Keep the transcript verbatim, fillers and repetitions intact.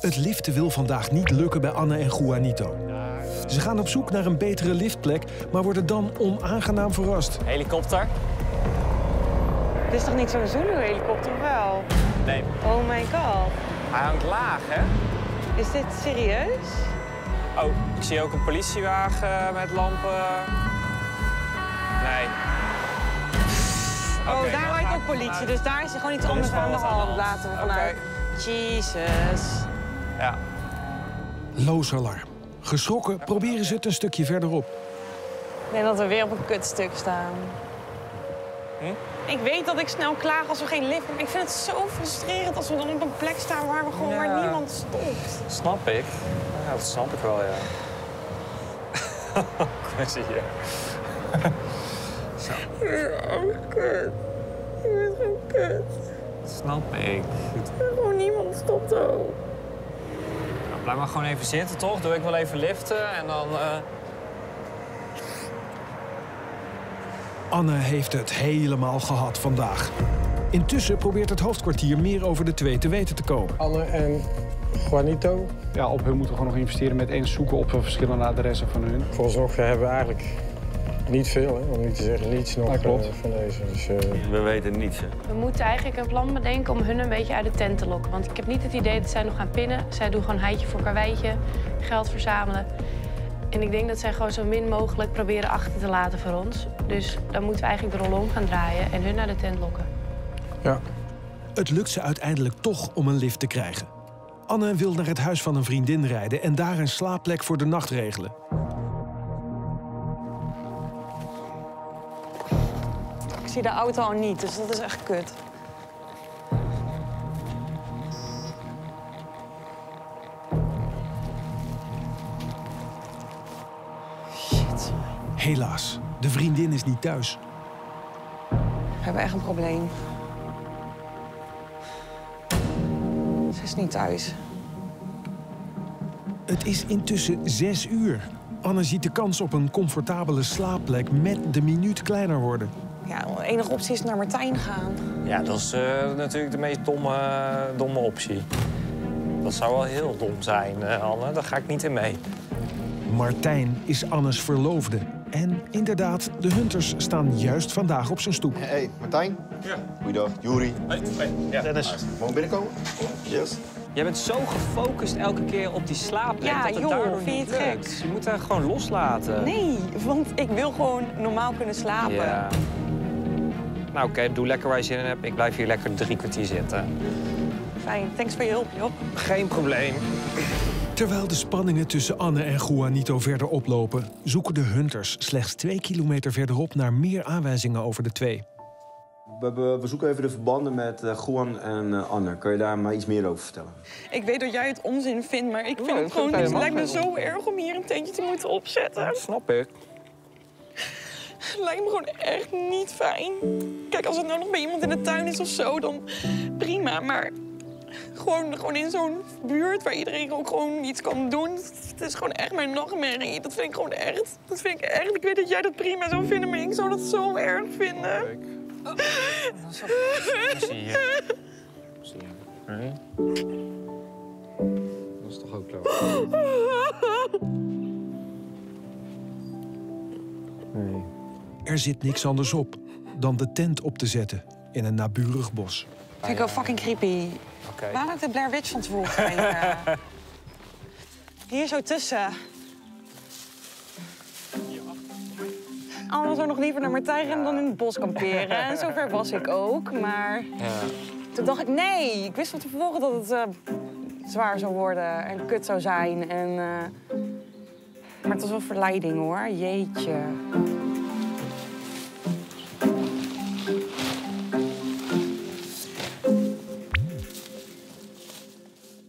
Het liften wil vandaag niet lukken bij Anne en Juanito. Ze gaan op zoek naar een betere liftplek, maar worden dan onaangenaam verrast. Helikopter? Dit is toch niet zo'n Zulu-helikopter, wel? Nee. Oh my god. Hij hangt laag, hè? Is dit serieus? Oh, ik zie ook een politiewagen met lampen. Nee. Oh, Okay, daar dan lijkt ga ook ik politie, vanuit. dus daar is er gewoon iets Dan is anders er aan de wat aan de hand. hand. Laten we vanuit. Oké. Jezus. Ja. Loos alarm. Geschrokken proberen ze het een stukje verderop. Ik denk dat we weer op een kutstuk staan. Hm? Ik weet dat ik snel klaag als we geen lift hebben. Ik vind het zo frustrerend als we dan op een plek staan waar we gewoon Ja. waar niemand stopt. Snap ik. Ja, dat snap ik wel, ja. Kom eens hier. Zo. Oh, kut. Ik vind het gewoon kut. Snap ik. Gewoon niemand stopt ook. Nou, blijf maar gewoon even zitten, toch? Doe ik wel even liften en dan... Uh... Anne heeft het helemaal gehad vandaag. Intussen probeert het hoofdkwartier meer over de twee te weten te komen. Anne en Juanito. Ja, op hun moeten we gewoon nog investeren met eens zoeken op verschillende adressen van hun. Vooralsnog hebben we eigenlijk niet veel, hè? Om niet te zeggen niets nog Ja, klopt. uh, van deze. Dus, uh... We weten niets, hè? We moeten eigenlijk een plan bedenken om hun een beetje uit de tent te lokken. Want ik heb niet het idee dat zij nog gaan pinnen. Zij doen gewoon heitje voor karweitje, geld verzamelen. En ik denk dat zij gewoon zo min mogelijk proberen achter te laten voor ons. Dus dan moeten we eigenlijk de rol om gaan draaien en hun naar de tent lokken. Ja. Het lukt ze uiteindelijk toch om een lift te krijgen. Anne wil naar het huis van een vriendin rijden en daar een slaapplek voor de nacht regelen. Ik zie de auto al niet, dus dat is echt kut. Shit. Helaas, de vriendin is niet thuis. We hebben echt een probleem. Ze is niet thuis. Het is intussen zes uur. Anne ziet de kans op een comfortabele slaapplek met de minuut kleiner worden. Ja, de enige optie is naar Martijn gaan. Ja, dat is uh, natuurlijk de meest domme, domme optie. Dat zou wel heel dom zijn, uh, Anne. Daar ga ik niet in mee. Martijn is Annes verloofde. En inderdaad, de Hunters staan juist vandaag op zijn stoep. Hey, Martijn. Ja. Goeiedag, Juri. Hey, hey. Ja. Dennis. Mogen we binnenkomen? Yes. Jij bent zo gefocust elke keer op die slaapplek Ja, dat het joh, daardoor vind je niet het gek? lukt. Je moet haar gewoon loslaten. Nee, want ik wil gewoon normaal kunnen slapen. Ja. Nou, oké, okay, doe lekker waar je zin in hebt. Ik blijf hier lekker drie kwartier zitten. Fijn, thanks voor je hulp, joh. Geen probleem. Terwijl de spanningen tussen Anne en Juanito verder oplopen, zoeken de Hunters slechts twee kilometer verderop naar meer aanwijzingen over de twee. We, hebben, we zoeken even de verbanden met uh, Juan en uh, Anne. Kan je daar maar iets meer over vertellen? Ik weet dat jij het onzin vindt, maar ik vind Ja, het dat gewoon... vind ik Het lijkt me helemaal zo erg om hier een tentje te moeten opzetten. Dat snap ik. Het lijkt me gewoon echt niet fijn. Kijk, als het nou nog bij iemand in de tuin is of zo, dan prima. Maar gewoon, gewoon in zo'n buurt waar iedereen ook gewoon iets kan doen. Het is gewoon echt mijn nachtmerrie. Dat vind ik gewoon echt. Dat vind ik echt. Ik weet dat jij dat prima zou vinden, maar ik zou dat zo erg vinden. Oh. Dat is wel... Zie je. Zie je. Nee. Dat is toch ook leuk? Nee. Er zit niks anders op dan de tent op te zetten in een naburig bos. Vind ik wel fucking creepy. Okay. Waarom heb ik de Blair Witch van tevoren gekeken? Hier zo tussen. Anders zou nog liever naar Martijn rennen dan in het bos kamperen. En zover was ik ook, maar... Ja. Toen dacht ik, nee. Ik wist van tevoren dat het uh, zwaar zou worden en kut zou zijn. En, uh... Maar het was wel verleiding, hoor. Jeetje.